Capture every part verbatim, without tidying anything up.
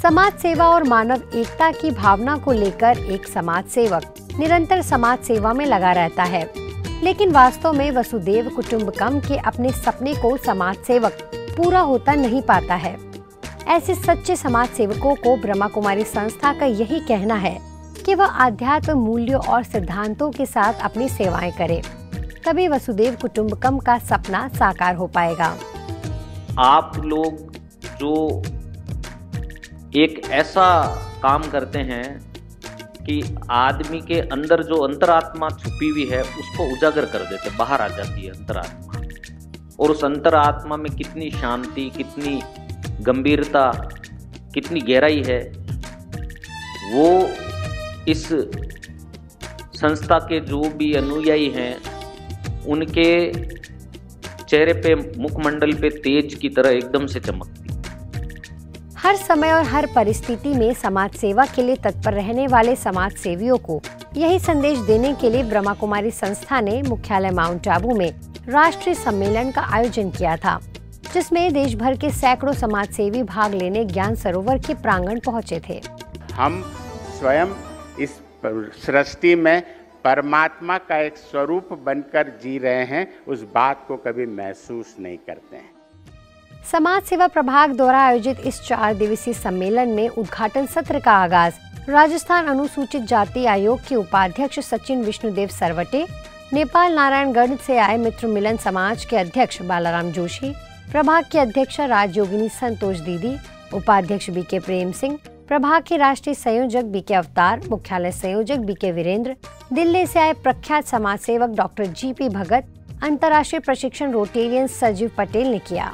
समाज सेवा और मानव एकता की भावना को लेकर एक समाज सेवक निरंतर समाज सेवा में लगा रहता है, लेकिन वास्तव में वसुदेव कुटुंबकम के अपने सपने को समाज सेवक पूरा होता नहीं पाता है। ऐसे सच्चे समाज सेवकों को ब्रह्मा कुमारी संस्था का यही कहना है कि वह आध्यात्म मूल्यों और सिद्धांतों के साथ अपनी सेवाएं करे, तभी वसुदेव कुटुंबकम का सपना साकार हो पाएगा। आप लोग जो एक ऐसा काम करते हैं कि आदमी के अंदर जो अंतरात्मा छुपी हुई है उसको उजागर कर देते, बाहर आ जाती है अंतरात्मा, और उस अंतरात्मा में कितनी शांति, कितनी गंभीरता, कितनी गहराई है, वो इस संस्था के जो भी अनुयायी हैं उनके चेहरे पे, मुखमंडल पे तेज की तरह एकदम से चमकती। हर समय और हर परिस्थिति में समाज सेवा के लिए तत्पर रहने वाले समाज सेवियों को यही संदेश देने के लिए ब्रह्मा कुमारी संस्था ने मुख्यालय माउंट आबू में राष्ट्रीय सम्मेलन का आयोजन किया था, जिसमें देश भर के सैकड़ों समाज सेवी भाग लेने ज्ञान सरोवर के प्रांगण पहुंचे थे। हम स्वयं इस सृष्टि में परमात्मा का एक स्वरूप बनकर जी रहे हैं, उस बात को कभी महसूस नहीं करते हैं। समाज सेवा प्रभाग द्वारा आयोजित इस चार दिवसीय सम्मेलन में उद्घाटन सत्र का आगाज राजस्थान अनुसूचित जाति आयोग के उपाध्यक्ष सचिन विष्णुदेव सरवटे, नेपाल नारायणगढ़ से आए मित्र मिलन समाज के अध्यक्ष बालाराम जोशी, प्रभाग के अध्यक्ष राजयोगिनी संतोष दीदी, उपाध्यक्ष बी के प्रेम सिंह, प्रभाग के राष्ट्रीय संयोजक बी के अवतार, मुख्यालय संयोजक बी के वीरेंद्र, दिल्ली से आए प्रख्यात समाज सेवक डॉक्टर जी पी भगत, अंतर्राष्ट्रीय प्रशिक्षण रोटेरियन सजीव पटेल ने किया।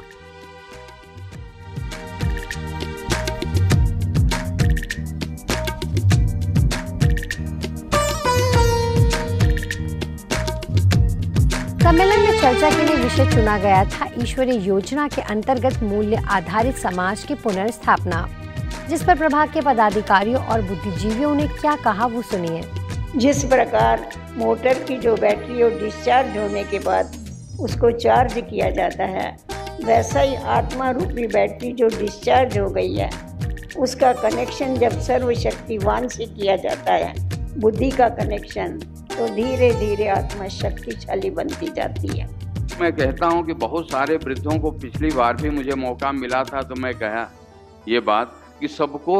सम्मेलन में चर्चा के लिए विषय चुना गया था ईश्वरीय योजना के अंतर्गत मूल्य आधारित समाज की पुनर्स्थापना, जिस पर प्रभाग के पदाधिकारियों और बुद्धिजीवियों ने क्या कहा वो सुनिए। जिस प्रकार मोटर की जो बैटरी और डिस्चार्ज होने के बाद उसको चार्ज किया जाता है, वैसा ही आत्मा रूपी बैटरी जो डिस्चार्ज हो गई है उसका कनेक्शन जब सर्वशक्तिवान से किया जाता है, बुद्धि का कनेक्शन, तो धीरे धीरे आत्मा शक्तिशाली बनती जाती है। मैं कहता हूं कि बहुत सारे वृद्धों को पिछली बार भी मुझे मौका मिला था तो मैं कहा ये बात कि सबको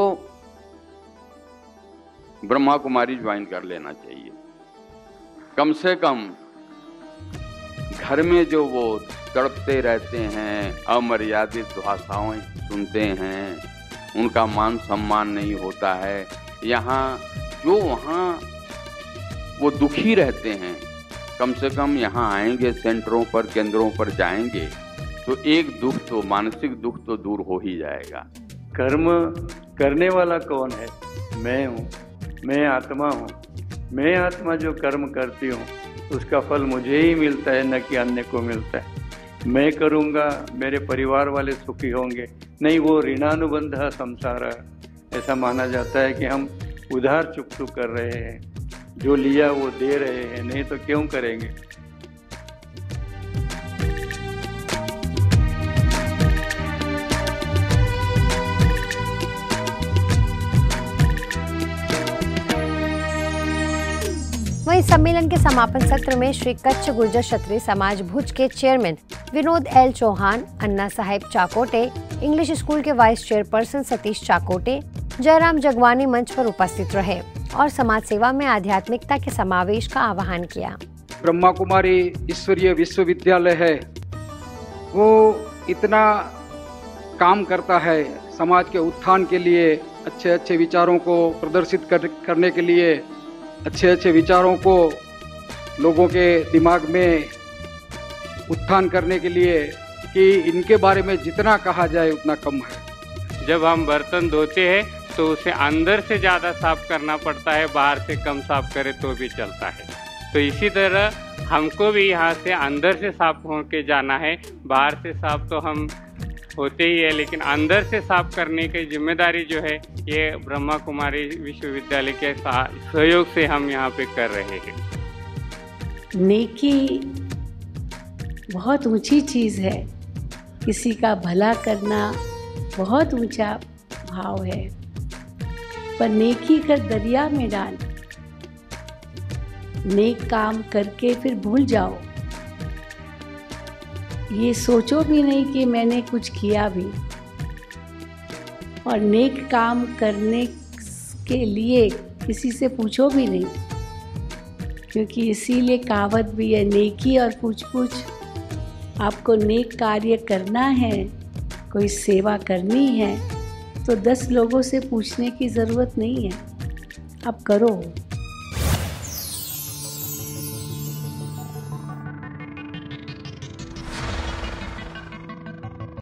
ब्रह्मा कुमारी ज्वाइन कर लेना चाहिए। कम से कम घर में जो वो तड़पते रहते हैं, अमर्यादित भाषाएं सुनते हैं, उनका मान सम्मान नहीं होता है, यहाँ जो वहाँ वो दुखी रहते हैं, कम से कम यहाँ आएंगे, सेंटरों पर, केंद्रों पर जाएंगे तो एक दुख तो, मानसिक दुख तो दूर हो ही जाएगा। कर्म करने वाला कौन है? मैं हूँ, मैं आत्मा हूँ। मैं आत्मा जो कर्म करती हूँ उसका फल मुझे ही मिलता है, न कि अन्य को मिलता है। मैं करूँगा, मेरे परिवार वाले सुखी होंगे। नहीं, वो ऋणानुबंध संसार ऐसा माना जाता है कि हम उधार चुकतू कर रहे हैं, जो लिया वो दे रहे हैं, नहीं तो क्यों करेंगे। वहीं सम्मेलन के समापन सत्र में श्री कच्छ गुर्जर क्षत्रिय समाज भुज के chairman Vinod L Chauhan, Anna Saheb Chakote, English school के वाइस चेयरपर्सन सतीश चाकोटे, जयराम जगवानी मंच पर उपस्थित रहे और समाज सेवा में आध्यात्मिकता के समावेश का आह्वान किया। ब्रह्मा कुमारी ईश्वरीय विश्वविद्यालय है, वो इतना काम करता है समाज के उत्थान के लिए, अच्छे अच्छे विचारों को प्रदर्शित कर, करने के लिए, अच्छे अच्छे विचारों को लोगों के दिमाग में उत्थान करने के लिए, कि इनके बारे में जितना कहा जाए उतना कम है। जब हम बर्तन धोते हैं तो उसे अंदर से ज़्यादा साफ करना पड़ता है, बाहर से कम साफ करे तो भी चलता है। तो इसी तरह हमको भी यहाँ से अंदर से साफ होके जाना है। बाहर से साफ तो हम होते ही है, लेकिन अंदर से साफ करने की जिम्मेदारी जो है ये ब्रह्मा कुमारी विश्वविद्यालय के सहयोग से हम यहाँ पे कर रहे हैं। नेकी बहुत ऊंची चीज़ है, किसी का भला करना बहुत ऊंचा भाव है। पर नेकी कर दरिया में डाल। नेक काम करके फिर भूल जाओ, ये सोचो भी नहीं कि मैंने कुछ किया भी। और नेक काम करने के लिए किसी से पूछो भी नहीं, क्योंकि इसीलिए कहावत भी है, नेकी और पूछ पूछ। आपको नेक कार्य करना है, कोई सेवा करनी है, तो दस लोगों से पूछने की ज़रूरत नहीं है, आप करो।